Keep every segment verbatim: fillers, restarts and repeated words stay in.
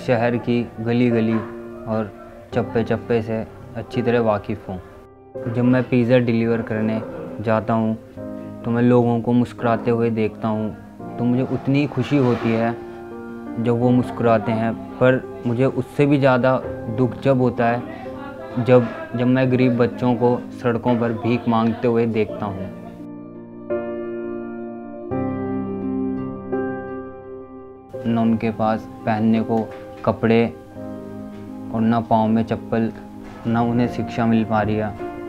इस शहर की गली गली और चप्पे चप्पे से अच्छी तरह वाकिफ़ हूँ। जब मैं पिज़्ज़ा डिलीवर करने जाता हूँ तो मैं लोगों को मुस्कुराते हुए देखता हूँ तो मुझे उतनी खुशी होती है जब वो मुस्कुराते हैं, पर मुझे उससे भी ज़्यादा दुख जब होता है जब जब मैं गरीब बच्चों को सड़कों पर भीख मांगते हुए देखता हूँ। न उनके पास पहनने को कपड़े और ना पाँव में चप्पल, ना उन्हें शिक्षा मिल पा रही है।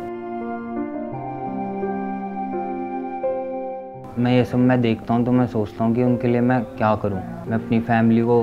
मैं ये सब मैं देखता हूँ तो मैं सोचता हूँ कि उनके लिए मैं क्या करूँ। मैं अपनी फैमिली को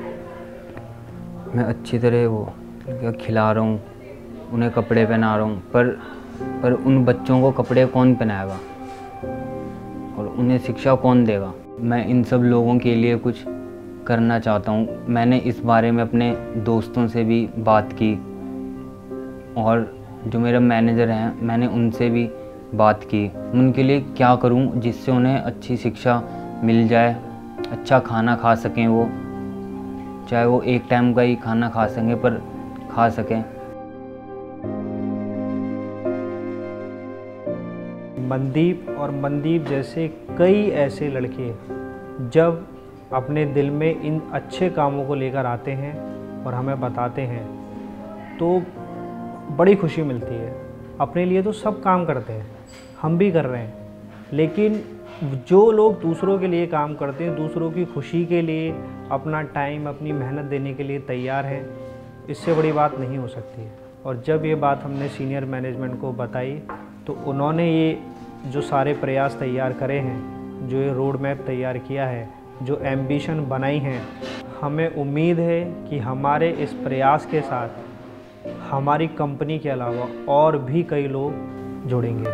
मैं अच्छी तरह वो खिला रहा हूँ, उन्हें कपड़े पहना रहा हूँ, पर पर उन बच्चों को कपड़े कौन पहनाएगा और उन्हें शिक्षा कौन देगा। मैं इन सब लोगों के लिए कुछ करना चाहता हूँ। मैंने इस बारे में अपने दोस्तों से भी बात की और जो मेरा मैनेजर हैं मैंने उनसे भी बात की। उनके लिए क्या करूँ जिससे उन्हें अच्छी शिक्षा मिल जाए, अच्छा खाना खा सकें, वो चाहे वो एक टाइम का ही खाना खा सकें पर खा सकें। मनदीप और मनदीप जैसे कई ऐसे लड़के जब अपने दिल में इन अच्छे कामों को लेकर आते हैं और हमें बताते हैं तो बड़ी खुशी मिलती है। अपने लिए तो सब काम करते हैं, हम भी कर रहे हैं, लेकिन जो लोग दूसरों के लिए काम करते हैं, दूसरों की खुशी के लिए अपना टाइम, अपनी मेहनत देने के लिए तैयार हैं, इससे बड़ी बात नहीं हो सकती है। और जब ये बात हमने सीनियर मैनेजमेंट को बताई तो उन्होंने ये जो सारे प्रयास तैयार करे हैं, जो ये रोड मैप तैयार किया है, जो एम्बिशन बनाई हैं, हमें उम्मीद है कि हमारे इस प्रयास के साथ हमारी कंपनी के अलावा और भी कई लोग जुड़ेंगे।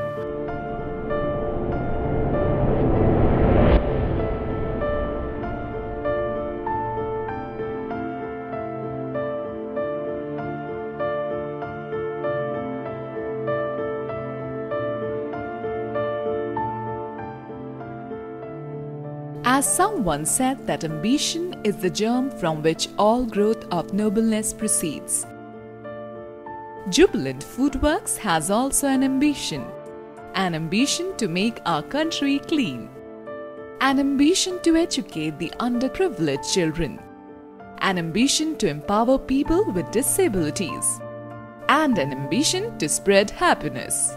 As someone said that ambition is the germ from which all growth of nobleness proceeds. Jubilant Foodworks has also an ambition. An ambition to make our country clean. An ambition to educate the underprivileged children. An ambition to empower people with disabilities. And an ambition to spread happiness.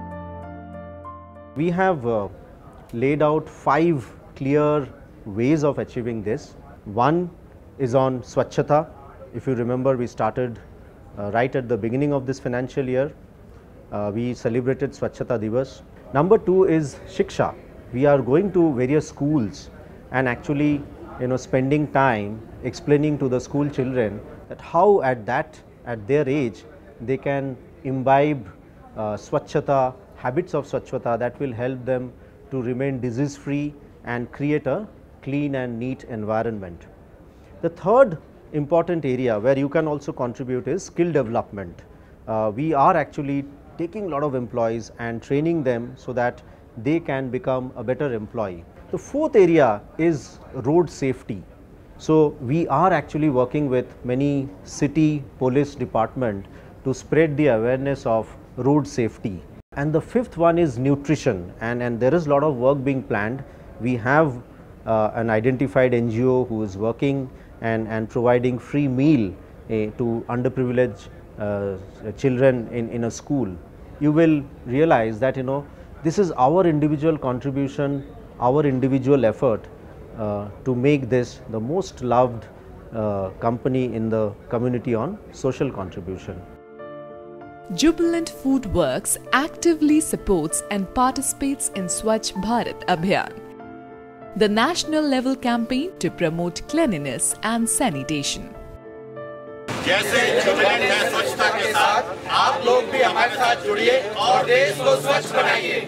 We have uh, laid out five clear ways of achieving this. One is on Swachhata. If you remember, we started uh, right at the beginning of this financial year. Uh, we celebrated Swachhata Divas. Number two is Shiksha. We are going to various schools and actually, you know, spending time explaining to the school children that how at that, at their age, they can imbibe uh, Swachhata, habits of Swachhata that will help them to remain disease free and create a clean and neat environment. The third important area where you can also contribute is skill development. Uh, we are actually taking a lot of employees and training them so that they can become a better employee. The fourth area is road safety. So we are actually working with many city police department to spread the awareness of road safety. And the fifth one is nutrition, and, and there is a lot of work being planned. We have uh, an identified N G O who is working and, and providing free meal uh, to underprivileged uh, children in, in a school. You will realize that, you know, this is our individual contribution, our individual effort uh, to make this the most loved uh, company in the community on social contribution. Jubilant Foodworks actively supports and participates in Swachh Bharat Abhiyan, the national level campaign to promote cleanliness and sanitation. जैसे जुबिलेंट है स्वच्छता के साथ, आप लोग भी हमारे साथ जुड़िए और देश को स्वच्छ बनाइए।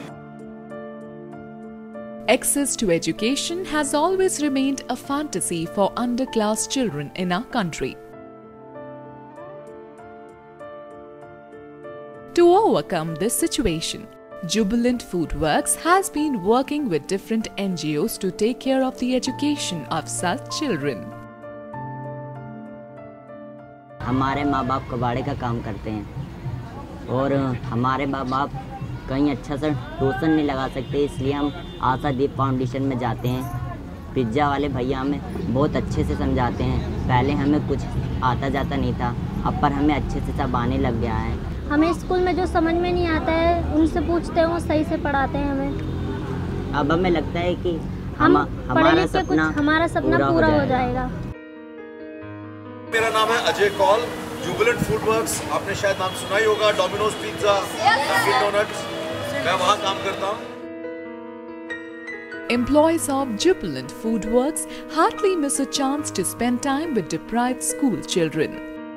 Access to education has always remained a fantasy for underclass children in our country. To overcome this situation, Jubilant Foodworks has been working with different N G Os to take care of the education of such children. हमारे माँ बाप कबाड़े का काम करते हैं और हमारे माँ बाप कहीं अच्छा सा ट्यूशन नहीं लगा सकते, इसलिए हम आशा दीप फाउंडेशन में जाते हैं। पिज्ज़ा वाले भैया हमें बहुत अच्छे से समझाते हैं। पहले हमें कुछ आता जाता नहीं था, अब पर हमें अच्छे से सब आने लग गया है। हमें स्कूल में जो समझ में नहीं आता है उनसे पूछते हैं, वो सही से पढ़ाते हैं हमें। अब हमें लगता है कि हम हम पढ़े हमारा लिख के कुछ सपना हमारा सपना पूरा हो पूरा हो जाएगा। जाएगा। मेरा नाम है Ajay Kaul, Jubilant Food Works, आपने शायद नाम सुना ही होगा, डोमिनोज पिज्ज़ा, डंकिन डोनट्स, मैं वहाँ काम करता हूँ। Employees of Jubilant Food Works hardly miss a chance to spend time with deprived school children.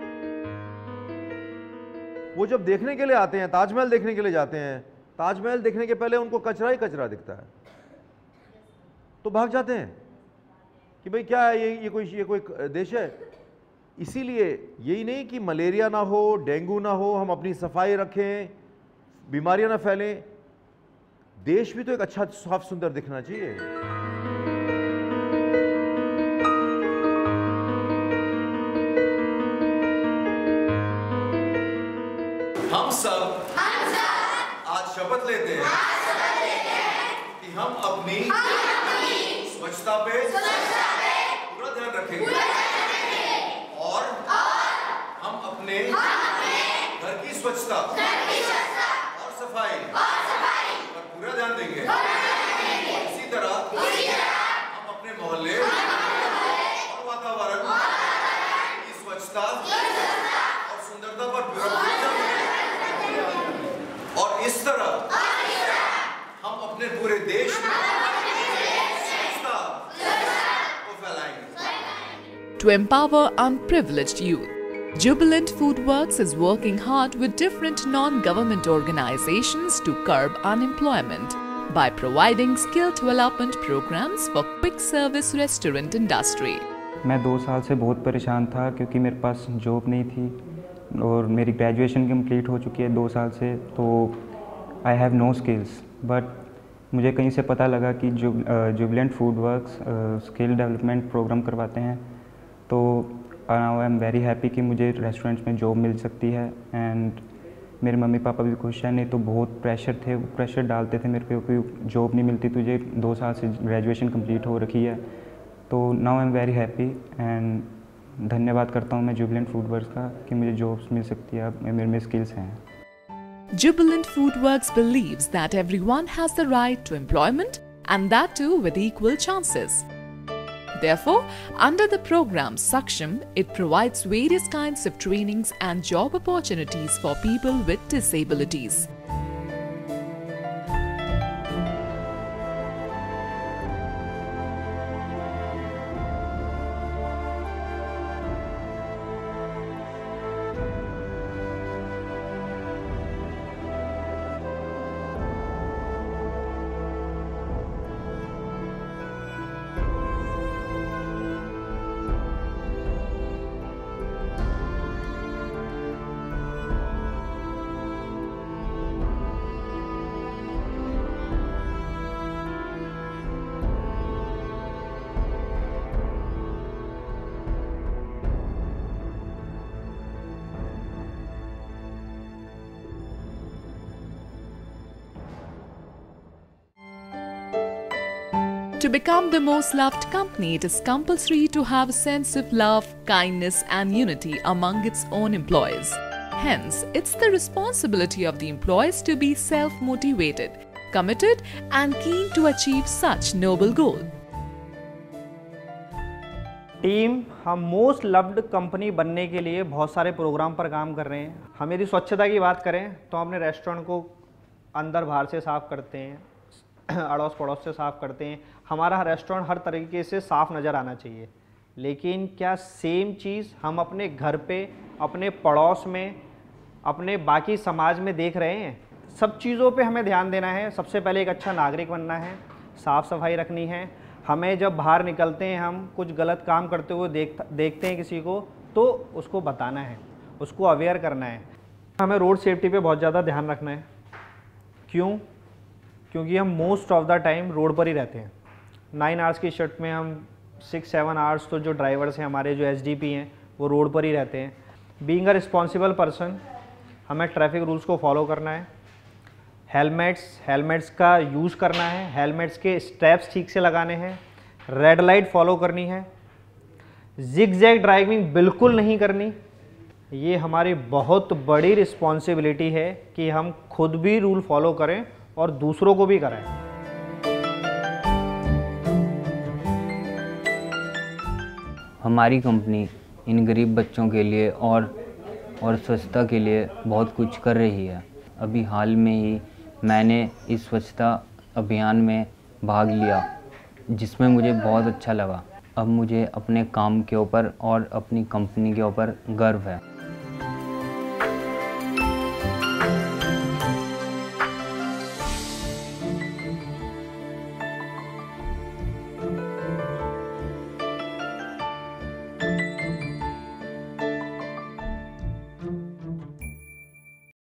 वो जब देखने के लिए आते हैं, ताजमहल देखने के लिए जाते हैं, ताजमहल देखने के पहले उनको कचरा ही कचरा दिखता है तो भाग जाते हैं कि भाई क्या है ये ये कोई ये कोई देश है। इसीलिए यही नहीं कि मलेरिया ना हो, डेंगू ना हो, हम अपनी सफाई रखें, बीमारियां ना फैलें, देश भी तो एक अच्छा साफ सुंदर दिखना चाहिए। हम सब आज शपथ लेते हैं कि हम अपनी स्वच्छता पे पूरा ध्यान रखेंगे और हम अपने घर की स्वच्छता और सफाई पर पूरा ध्यान देंगे। और इसी तरह हम अपने मोहल्ले और वातावरण की स्वच्छता और सुंदरता पर पूरा ध्यान देंगे। और इस तरह हम अपने पूरे देश में स्वच्छता को फैलाएंगे। To empower unprivileged youth, Jubilant Food Works is working hard with different non-government organizations to curb unemployment by providing skill development programs for quick service restaurant industry. मैं दो साल से बहुत परेशान था क्योंकि मेरे पास जॉब नहीं थी और मेरी ग्रेजुएशन कंप्लीट हो चुकी है दो साल से, तो I have no skills. But मुझे कहीं से पता लगा कि जो Jubilant Food Works skill development programme करवाते हैं, तो आई एम वेरी हैप्पी कि मुझे रेस्टोरेंट्स में जॉब मिल सकती है। एंड मेरे मम्मी पापा भी खुश हैं, नहीं तो बहुत प्रेशर थे, वो प्रेशर डालते थे मेरे पे कि जॉब नहीं मिलती तुझे, दो साल से ग्रेजुएशन कंप्लीट हो रखी है। तो now I am very happy and धन्यवाद करता हूँ मैं जुबिलेंट फूड वर्क्स का कि मुझे जॉब्स मिल सकती है, मेरे में स्किल्स हैं। Jubilant Food Works believes that everyone has the right to employment and that too with equal chances. Therefore, under the program Saksham, it provides various kinds of trainings and job opportunities for people with disabilities. To become the most loved company, it is compulsory to have a sense of love, kindness and unity among its own employees. Hence, it's the responsibility of the employees to be self-motivated, committed and keen to achieve such noble goal. Team हम most loved company बनने के लिए बहुत सारे programme पर काम कर रहे हैं। हम यदि स्वच्छता की बात करें तो हम अपने रेस्टोरेंट को अंदर बाहर से साफ़ करते हैं, अड़ोस पड़ोस से साफ़ करते हैं। हमारा रेस्टोरेंट हर तरीके से साफ़ नज़र आना चाहिए। लेकिन क्या सेम चीज़ हम अपने घर पे, अपने पड़ोस में, अपने बाकी समाज में देख रहे हैं? सब चीज़ों पे हमें ध्यान देना है। सबसे पहले एक अच्छा नागरिक बनना है, साफ़ सफाई रखनी है। हमें जब बाहर निकलते हैं, हम कुछ गलत काम करते हुए देख देखते हैं किसी को, तो उसको बताना है, उसको अवेयर करना है। हमें रोड सेफ्टी पे बहुत ज़्यादा ध्यान रखना है। क्यों? क्योंकि हम most of the time road पर ही रहते हैं। नाइन आवर्स की शिफ्ट में हम सिक्स सेवन आवर्स तो जो ड्राइवर्स हैं हमारे, जो एस डी पी हैं, वो रोड पर ही रहते हैं। बीइंग अ रिस्पॉन्सिबल पर्सन हमें ट्रैफिक रूल्स को फॉलो करना है। हेलमेट्स हेलमेट्स का यूज़ करना है, हेलमेट्स के स्टेप्स ठीक से लगाने हैं, रेड लाइट फॉलो करनी है, जिग जैग ड्राइविंग बिल्कुल नहीं करनी। ये हमारी बहुत बड़ी रिस्पॉन्सिबिलिटी है कि हम खुद भी रूल फॉलो करें और दूसरों को भी कराएं। हमारी कंपनी इन गरीब बच्चों के लिए और और स्वच्छता के लिए बहुत कुछ कर रही है। अभी हाल में ही मैंने इस स्वच्छता अभियान में भाग लिया, जिसमें मुझे बहुत अच्छा लगा। अब मुझे अपने काम के ऊपर और अपनी कंपनी के ऊपर गर्व है।